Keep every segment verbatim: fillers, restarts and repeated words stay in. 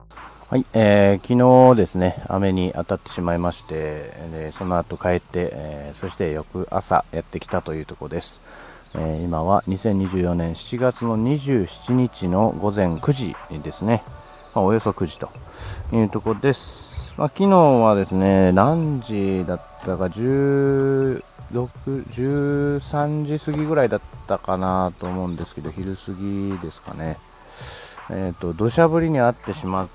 はい、えー、昨日ですね、雨に当たってしまいまして、でその後帰って、えー、そして翌朝やってきたというところです。えー、今はにせんにじゅうよねんしちがつのにじゅうしちにちの午前くじですね、まあ、およそくじというところです。まあ、昨日はですね、何時だったか、じゅうろく、じゅうさんじ過ぎぐらいだったかなと思うんですけど、昼過ぎですかね。えーと、土砂降りに遭ってしまって、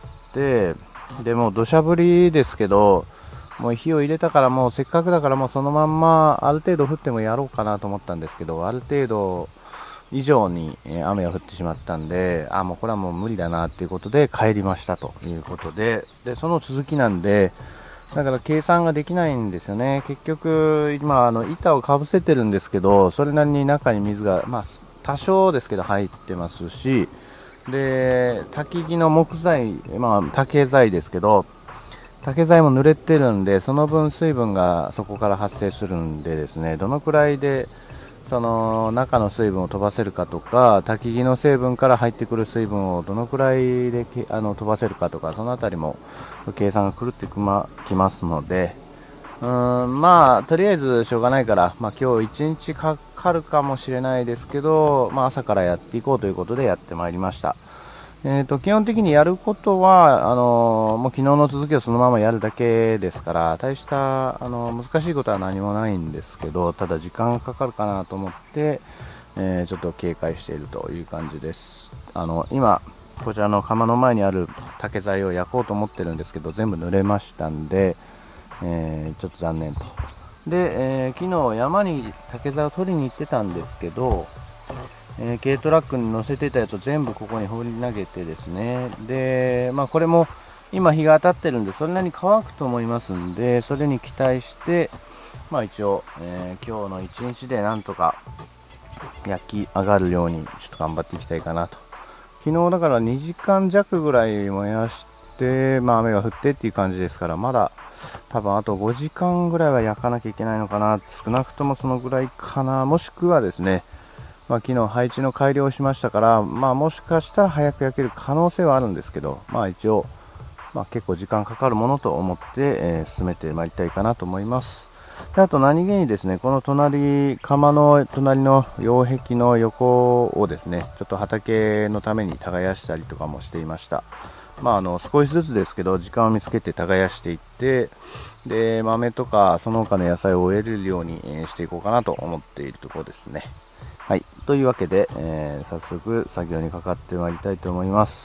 でも土砂降りですけど、もう火を入れたから、もうせっかくだからもうそのまんまある程度降ってもやろうかなと思ったんですけど、ある程度以上に雨が降ってしまったんで、あもうこれはもう無理だなということで帰りましたということで、でその続きなんで、だから計算ができないんですよね。結局今あの板をかぶせてるんですけど、それなりに中に水が、まあ、多少ですけど入ってますし、で焚き木の木材、まあ、竹材ですけど、竹材も濡れてるんで、その分水分がそこから発生するんでですね、どのくらいでその中の水分を飛ばせるかとか、焚き木の成分から入ってくる水分をどのくらいであの飛ばせるかとか、そのあたりも計算が狂ってきま、きますので、うーんまあとりあえずしょうがないから、まあ、今日いちにちかかるかもしれないですけど、まあ、朝からやっていこうということでやってまいりました。えーと、基本的にやることはあのーもう昨日の続きをそのままやるだけですから、大した、あのー難しいことは何もないんですけど、ただ時間がかかるかなと思って、えーちょっと警戒しているという感じです。あの今こちらの窯の前にある竹材を焼こうと思ってるんですけど、全部濡れましたんで、えーちょっと残念と。で、えー昨日山に竹材を取りに行ってたんですけど、えー軽トラックに乗せてたやつを全部ここに放り投げてですね、で、まあ、これも今日が当たってるんでそれなりに乾くと思いますんで、それに期待して、まあ、一応、えー今日の一日でなんとか焼き上がるようにちょっと頑張っていきたいかなと。昨日だからにじかん弱ぐらい燃やして、まあ、雨が降ってっていう感じですから、まだ多分あとごじかんぐらいは焼かなきゃいけないのかな、少なくともそのぐらいかな、もしくはですね、まあ、昨日配置の改良をしましたから、まあ、もしかしたら早く焼ける可能性はあるんですけど、まあ、一応、まあ、結構時間かかるものと思って、えー進めてまいりたいかなと思います。であと何気にですね、この隣、窯の隣の擁壁の横をですね、ちょっと畑のために耕したりとかもしていました。まあ、あの少しずつですけど、時間を見つけて耕していって、で豆とかその他の野菜を植えれるようにえーしていこうかなと思っているところですね。はい、というわけで、えー早速作業にかかってまいりたいと思います。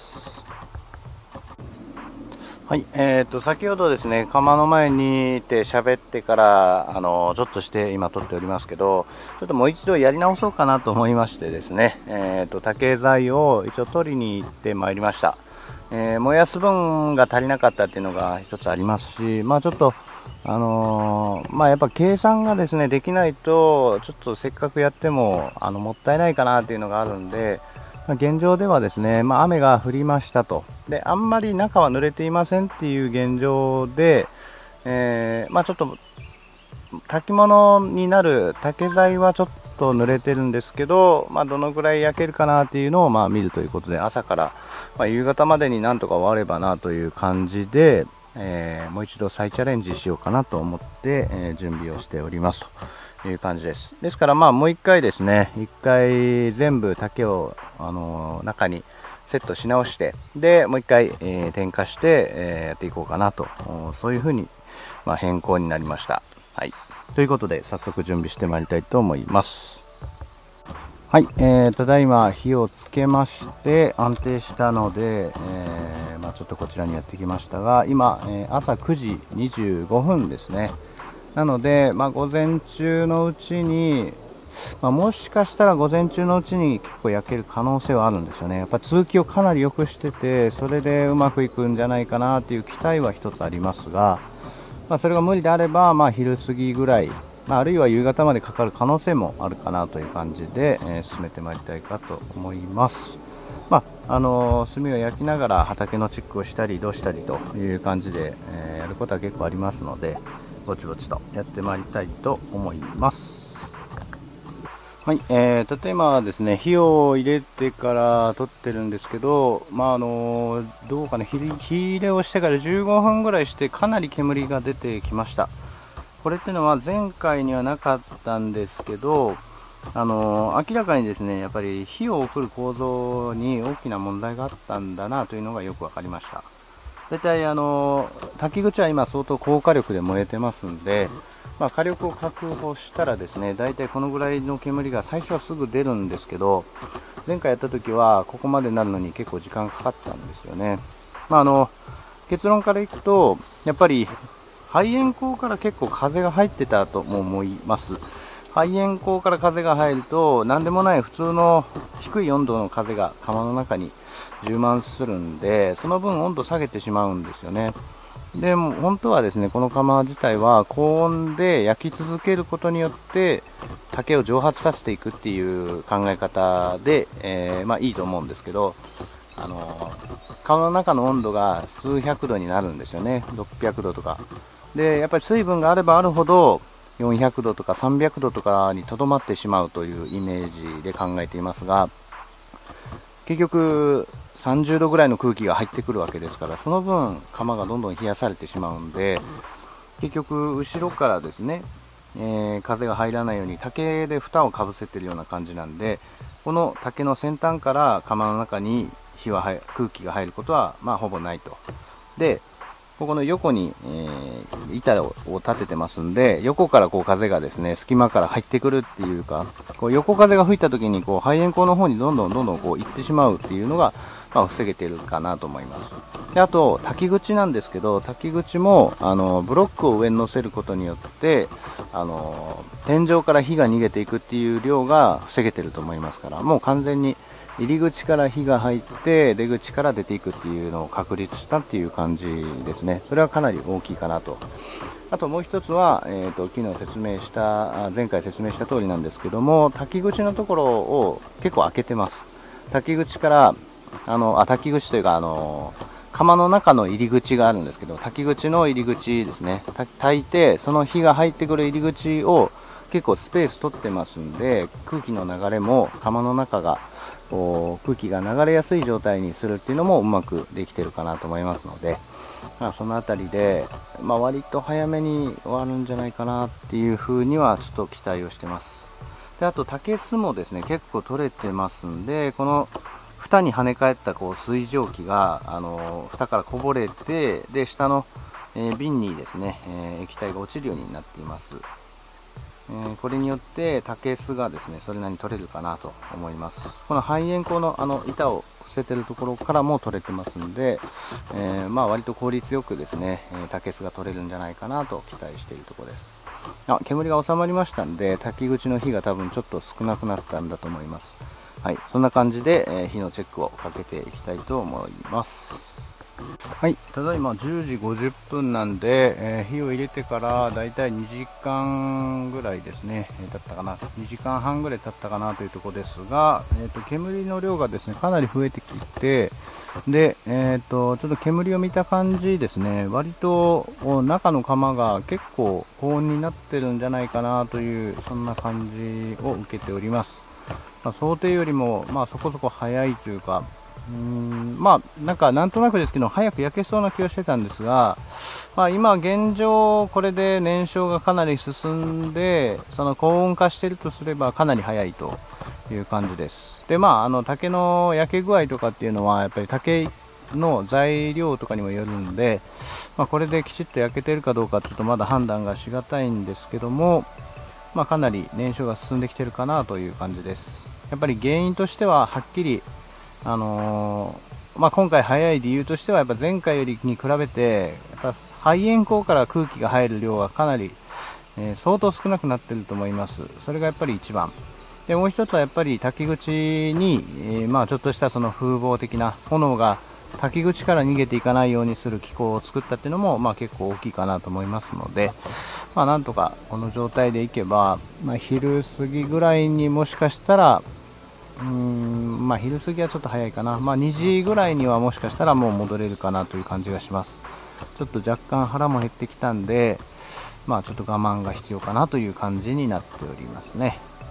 はい、えー、と先ほどですね、窯の前にいて喋ってからあのちょっとして今撮っておりますけど、ちょっともう一度やり直そうかなと思いましてですね、えー、と竹材を一応取りに行ってまいりました。えー燃やす分が足りなかったっていうのが一つありますし、まあちょっとあのーまあやっぱ計算がですねできないと、ちょっとせっかくやってもあのもったいないかなっていうのがあるんで、まあ現状ではですね、まあ、雨が降りましたと、であんまり中は濡れていませんっていう現状で、えーまあ、ちょっと炊き物になる竹材はちょっと濡れてるんですけど、まあ、どのぐらい焼けるかなっていうのをまあ見るということで、朝から、まあ、夕方までになんとか終わればなという感じで、えーもう一度再チャレンジしようかなと思って、えー準備をしておりますという感じです。ですからまあもう一回ですね、一回全部竹を、あのー中にセットし直して、でもう一回、えー点火して、えーやっていこうかなと、そういうふうに、まあ、変更になりました。はい、ということで早速準備してまいりたいと思います。はい、えー、ただいま火をつけまして安定したので、えーまあ、ちょっとこちらにやってきましたが、今、えー朝くじにじゅうごふんですね。なので、まあ、午前中のうちに、まあ、もしかしたら午前中のうちに結構焼ける可能性はあるんですよね。やっぱ通気をかなり良くしてて、それでうまくいくんじゃないかなっていう期待は一つありますが、まあ、それが無理であれば、まあ、昼過ぎぐらい、まあ、あるいは夕方までかかる可能性もあるかなという感じで、えー進めてまいりたいかと思います。まああのー炭を焼きながら畑のチェックをしたりどうしたりという感じで、えーやることは結構ありますので、ぼちぼちとやってまいりたいと思います。 はい、えー、例えばですね、火を入れてから取ってるんですけど、まああのどうかね、火火入れをしてからじゅうごふんぐらいしてかなり煙が出てきました。これっていうのは前回にはなかったんですけど、あの明らかにですね、やっぱり火を送る構造に大きな問題があったんだなというのがよく分かりました。大体あの焚き口は今相当高火力で燃えてますんで、まあ、火力を確保したらですね、大体このぐらいの煙が最初はすぐ出るんですけど、前回やった時はここまでなるのに結構時間かかったんですよね。まあ、あの結論からいくと、やっぱり排煙口から結構風が入ってたとも思います。排煙口から風が入ると、何でもない普通の低い温度の風が窯の中に充満するんで、その分温度下げてしまうんですよね。でも本当はですね、この窯自体は高温で焼き続けることによって竹を蒸発させていくっていう考え方で、えー、まあいいと思うんですけど、あの窯の中の温度が数百度になるんですよね。ろっぴゃくどとかで、やっぱり水分があればあるほどよんひゃくどとかさんびゃくどとかにとどまってしまうというイメージで考えていますが、結局さんじゅうどぐらいの空気が入ってくるわけですから、その分窯がどんどん冷やされてしまうんで、結局後ろからですね、えー、風が入らないように竹で蓋をかぶせてるような感じなんで、この竹の先端から窯の中に火は空気が入ることはまあほぼないと。でここの横に、えー、板を立ててますんで、横からこう風がですね、隙間から入ってくるっていうか、こう横風が吹いた時にこう排煙口の方にどんどんどんどんこう行ってしまうっていうのが、まあ、防げているかなと思います。であと、焚き口なんですけど、焚き口もあのブロックを上に乗せることによって、あの天井から火が逃げていくっていう量が防げてると思いますから、もう完全に入り口から火が入って出口から出ていくっていうのを確立したっていう感じですね。それはかなり大きいかなと。あともう一つは、えーと、昨日説明した前回説明した通りなんですけども、焚き口のところを結構開けてます。焚き口からあのあ焚き口というかあの窯の中の入り口があるんですけど、焚き口の入り口ですね、焚いてその火が入ってくる入り口を結構スペース取ってますんで、空気の流れも窯の中がこう空気が流れやすい状態にするっていうのもうまくできてるかなと思いますので、まあ、そのあたりで、まあ、割と早めに終わるんじゃないかなっていうふうにはちょっと期待をしてます。であと竹巣もですね結構取れてますんで、この蓋に跳ね返ったこう水蒸気があの蓋からこぼれて、で下の、えー、瓶にですね、えー、液体が落ちるようになっています。えー、これによって竹巣がですねそれなりに取れるかなと思います。この排煙口のあの板を伏せてるところからも取れてますんで、えー、まあ割と効率よくですね竹巣が取れるんじゃないかなと期待しているところです。あ、煙が収まりましたんで、焚き口の火が多分ちょっと少なくなったんだと思います。はい、そんな感じで、えー、火のチェックをかけていきたいと思います。はい、ただいまじゅうじごじゅっぷんなんで、えー、火を入れてからだいたいにじかんぐらいですね、えー、経ったかな、にじかんはんぐらい経ったかなというところですが、えーと、煙の量がですねかなり増えてきて、で、えーと、ちょっと煙を見た感じですね、割と中の窯が結構高温になってるんじゃないかなという、そんな感じを受けております。まあ、想定よりも、まあ、そこそこ早いというか、うーんまあなんかなんとなくですけど早く焼けそうな気がしてたんですが、まあ、今現状これで燃焼がかなり進んでその高温化しているとすればかなり早いという感じです。でまああの竹の焼け具合とかっていうのはやっぱり竹の材料とかにもよるんで、まあ、これできちっと焼けてるかどうかちょっとまだ判断がしがたいんですけども、まあ、かなり燃焼が進んできてるかなという感じです。やっぱり原因としてははっきりあのーまあ、今回早い理由としてはやっぱ前回よりに比べてやっぱ排煙口から空気が入る量はかなり、えー、相当少なくなっていると思います。それがやっぱり一番で、もう一つはやっぱり焚き口に、えー、まあちょっとしたその風防的な炎が焚き口から逃げていかないようにする機構を作ったっていうのも、まあ、結構大きいかなと思いますので、まあ、なんとかこの状態でいけば、まあ、昼過ぎぐらいにもしかしたらうーんまあ昼過ぎはちょっと早いかな、まあ、にじぐらいにはもしかしたらもう戻れるかなという感じがします。ちょっと若干腹も減ってきたんで、まあちょっと我慢が必要かなという感じになっておりますね。はい。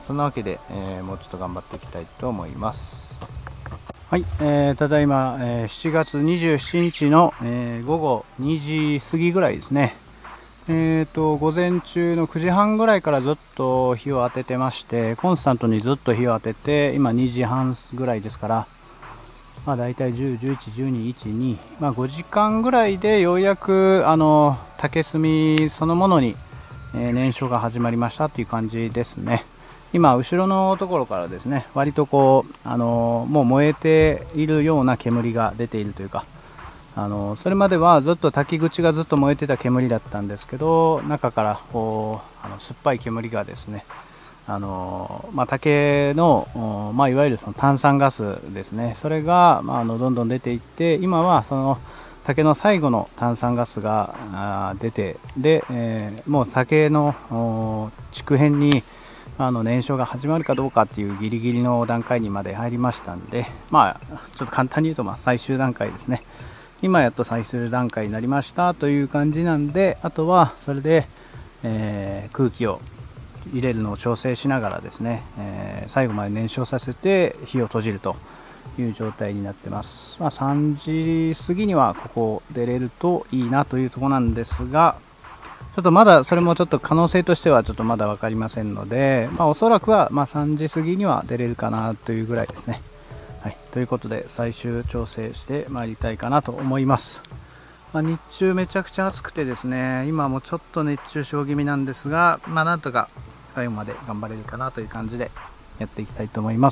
そんなわけで、えー、もうちょっと頑張っていきたいと思います。はい、えー、ただいま、えー、しちがつにじゅうしちにちの、えー、ごごにじ過ぎぐらいですね。えーと、午前中のくじはんぐらいからずっと火を当ててまして、コンスタントにずっと火を当てて、今にじはんぐらいですから、まあ大体じゅう、じゅういち、じゅうに、いち、に、まあごじかんぐらいでようやく、あの、竹炭そのものに、えー、燃焼が始まりましたっていう感じですね。今、後ろのところからですね、割とこう、あの、もう燃えているような煙が出ているというか、あのそれまではずっと焚き口がずっと燃えてた煙だったんですけど、中からこうあの酸っぱい煙がですね、あのまあ、竹の、まあ、いわゆるその炭酸ガスですね、それが、まあ、あのどんどん出ていって、今はその竹の最後の炭酸ガスが出て、で、えー、もう竹の竹片にあの燃焼が始まるかどうかっていうギリギリの段階にまで入りましたんで、まあ、ちょっと簡単に言うとまあ最終段階ですね。今やっと最終段階になりましたという感じなんで、あとはそれで、えー、空気を入れるのを調整しながらですね、えー、最後まで燃焼させて火を閉じるという状態になってます。まあ、さんじ過ぎにはここ出れるといいなというところなんですが、ちょっとまだそれもちょっと可能性としてはちょっとまだ分かりませんので、まあ、おそらくはまあさんじ過ぎには出れるかなというぐらいですね。はい、ということで最終調整してまいりたいかなと思います。まあ、日中めちゃくちゃ暑くてですね、今もちょっと熱中症気味なんですが、まあ、なんとか最後まで頑張れるかなという感じでやっていきたいと思います。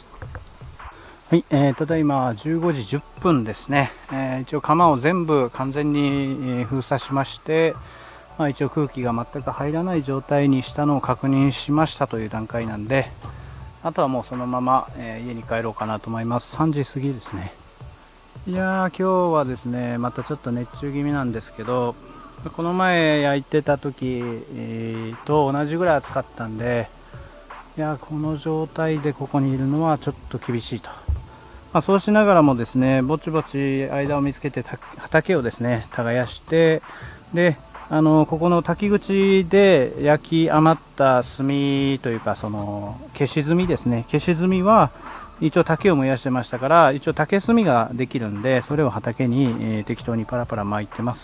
はい、えー、ただいまじゅうごじじゅっぷんですね。えー、一応釜を全部完全に封鎖しまして、まあ、一応空気が全く入らない状態にしたのを確認しましたという段階なんで、あとはもうそのまま、えー、家に帰ろうかなと思います。さんじ過ぎですね。いやー、今日はですね、またちょっと熱中気味なんですけど、この前焼いてた時、えー、と同じぐらい暑かったんで、いやー、この状態でここにいるのはちょっと厳しいと。まあ、そうしながらもですね、ぼちぼち間を見つけて畑をですね、耕して、で、あのここの焚き口で焼き余った炭というか、その消し炭ですね、消し炭は一応竹を燃やしてましたから、一応竹炭ができるんで、それを畑に、えー、適当にパラパラ巻いてます。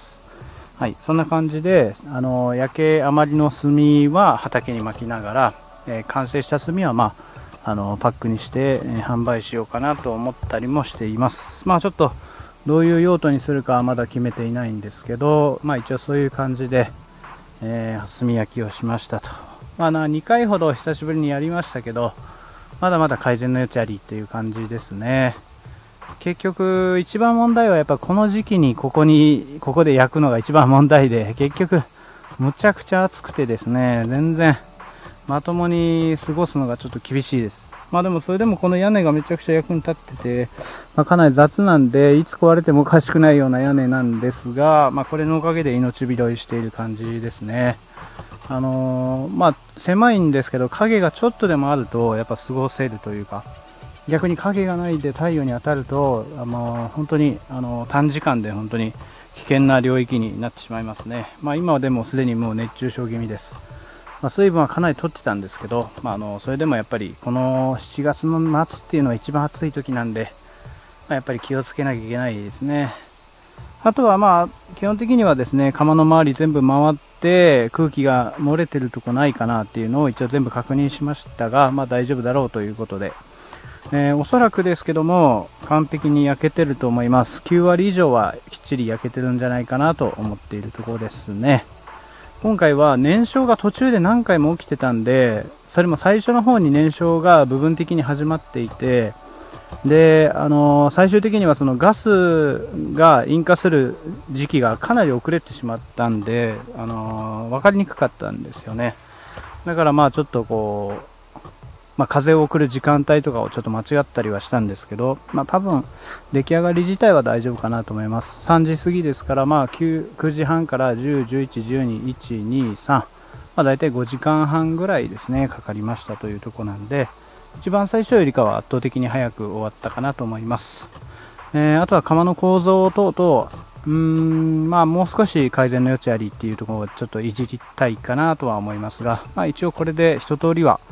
はい、そんな感じで、あの焼け余りの炭は畑に巻きながら、えー、完成した炭は、まあ、あのパックにして、えー、販売しようかなと思ったりもしています。まあちょっとどういう用途にするかはまだ決めていないんですけど、まあ一応そういう感じで、えー、炭焼きをしましたと。まあなにかいほど久しぶりにやりましたけど、まだまだ改善の余地ありっていう感じですね。結局一番問題はやっぱこの時期にここにここで焼くのが一番問題で、結局むちゃくちゃ暑くてですね、全然まともに過ごすのがちょっと厳しいです。まあでもそれでもこの屋根がめちゃくちゃ役に立ってて、まあ、かなり雑なんでいつ壊れてもおかしくないような屋根なんですが、まあ、これのおかげで命拾いしている感じですね。あのー、まあ狭いんですけど、影がちょっとでもあるとやっぱ過ごせるというか、逆に影がないで太陽に当たると、あのー、本当に、あのー、短時間で本当に危険な領域になってしまいますね。まあ、今はでもすでにもう熱中症気味です。まあ、水分はかなり取ってたんですけど、まあ、あのそれでもやっぱりこのしちがつの末っていうのは一番暑い時なんで、まあ、やっぱり気をつけなきゃいけないですね。あとはまあ基本的にはですね、窯の周り全部回って空気が漏れてるとこないかなっていうのを一応全部確認しましたが、まあ、大丈夫だろうということで、えー、おそらくですけども完璧に焼けてると思います。きゅうわり以上はきっちり焼けてるんじゃないかなと思っているところですね。今回は燃焼が途中で何回も起きてたんで、それも最初の方に燃焼が部分的に始まっていて、で、あのー、最終的にはそのガスが引火する時期がかなり遅れてしまったんで、あのー、分かりにくかったんですよね。だからまあちょっとこう、まあ、風を送る時間帯とかをちょっと間違ったりはしたんですけど、まあ、多分出来上がり自体は大丈夫かなと思います。さんじ過ぎですから、まあ 9, 9時半からじゅう、じゅういち、じゅうに、いち、に、さん、まあ、大体ごじかんはんぐらいですね、かかりましたというところなんで、一番最初よりかは圧倒的に早く終わったかなと思います。えー、あとは窯の構造等々、うーんまあ、もう少し改善の余地ありっていうところをちょっといじりたいかなとは思いますが、まあ、一応これで一通りは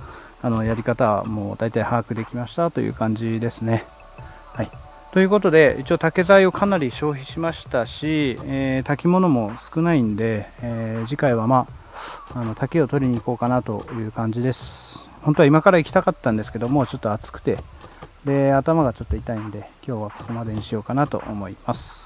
あのやり方はもう大体把握できましたという感じですね。はい、ということで、一応竹材をかなり消費しましたし、えー、炊き物も少ないんで、えー、次回はまあ、あの竹を取りに行こうかなという感じです。本当は今から行きたかったんですけども、ちょっと暑くて、で頭がちょっと痛いんで、今日はここまでにしようかなと思います。